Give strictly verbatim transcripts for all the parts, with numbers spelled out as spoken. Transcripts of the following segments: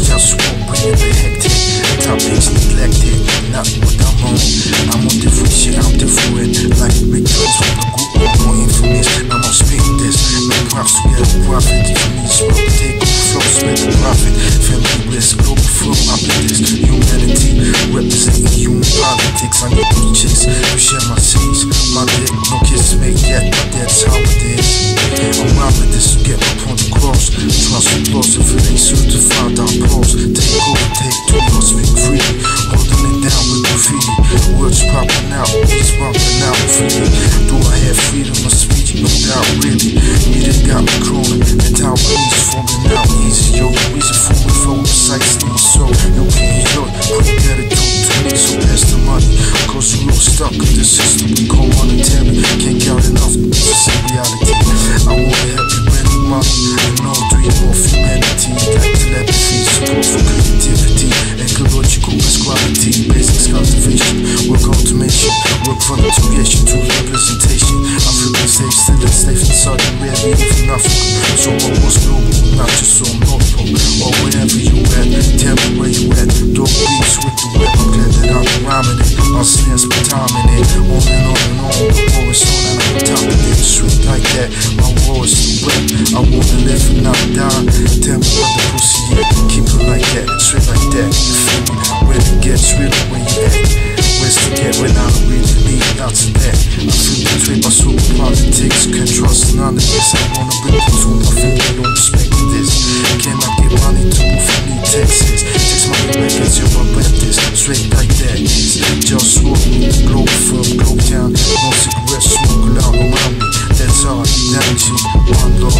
just war, bringing the hectic. Topics neglected, not what I'm on. I'm on different shit, I'm different. Like big guns from the group, I'm more infamous. I'm on speak this. No props, we have a profit. If you need smoke, take over flow, spread the profit. Family bliss, Globalfirm, I bet this. Humanity, representing human politics. I need those chicks to share my seeds. My dick, no kisses made yet, but that's how it is. I'm robbing this, get up on the cross. Trust applause, if it ain't certified, I'll pause. Take over, take two, I'll speak freely. Holding it down with graffiti. Words popping out, beats popping out freely. Do I have freedom of speech? No doubt, really. Media got me crawling, and how police forming out easy. Yo, the reason for me flow precisely. So, yo, can you look? Quick, get it to me, so pass the money. Cause we're all stuck in this system we call monetary. Can't count enough to see reality. I wanna help you bring the money and no dream of humanity. Like telepathy, support for creativity, ecological equality, basics cultivation, work automation, work from integration to representation. I'm feeling safe, still enslaved in Southern Arabia, even Africa. So I was global, not just on North Pole or wherever you at. Tell me where you at. Dog beats with the web. I'm glad that I'm rhyming it. My snares be timing it. On and on and on. The war is on and I'm on top of it. Straight like that. My war is too wet. I wanna live and not die. Tell me where the pussy at. Keep it like that. Straight like that. You feel me? Where it gets real when you at. Where's to get when I don't really need lots of that. I feel betrayed by super politics. Can't trust none of this. I wanna bring the truth. I feel they don't respect this. Can I get money to move from me Texas? Takes money records, you're my Baptist. Straight like that. It's JustWar, Globalfirm, Globetown. No cigarette smoke loud around me. That's all energy, one love.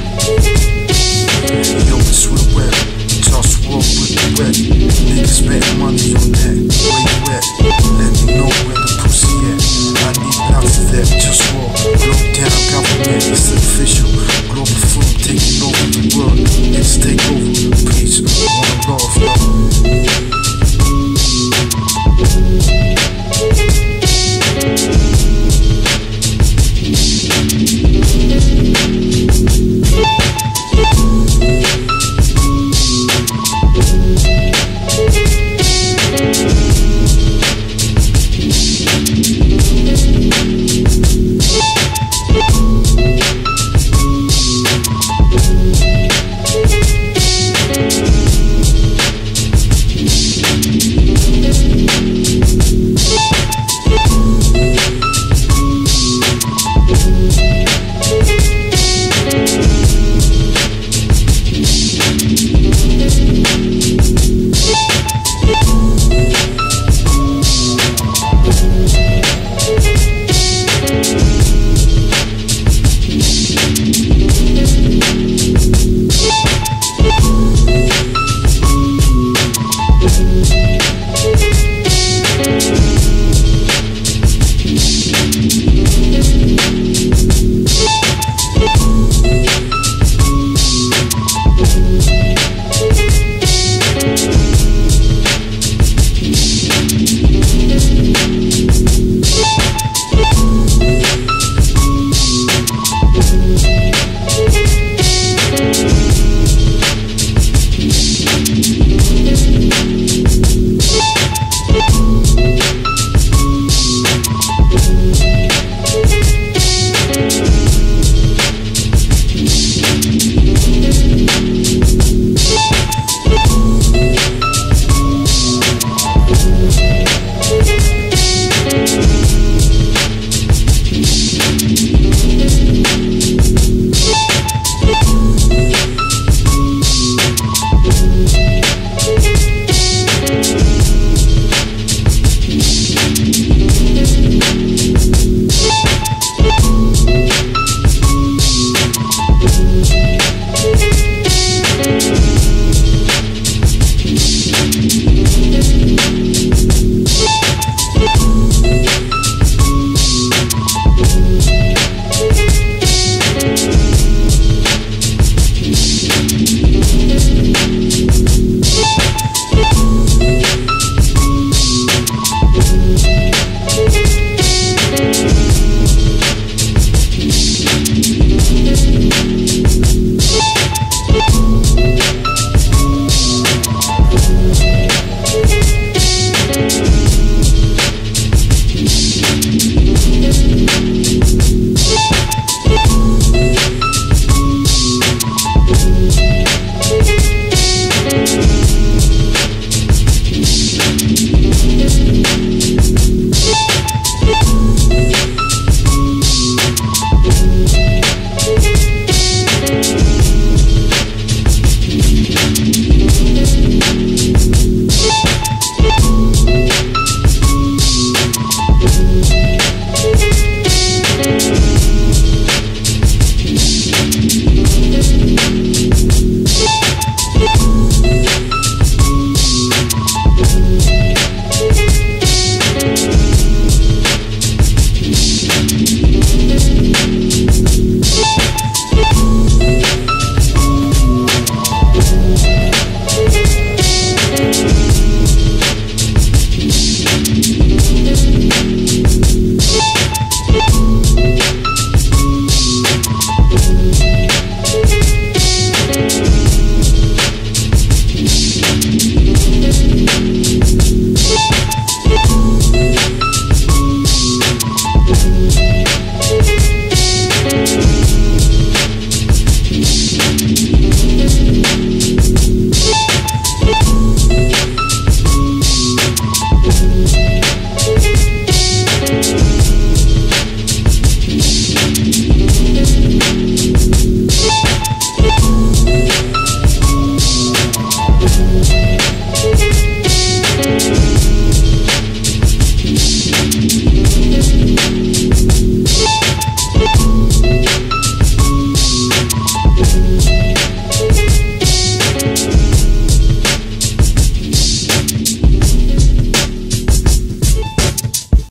Yo, it's real wet. JustWar with the wet. Niggas bet money on that. Where you at? Let me know where the pussy at. I need lots of that. JustWar, Globetown, government, it's official. Globalfirm taking over the world. It's takeover. Peace, one love, love.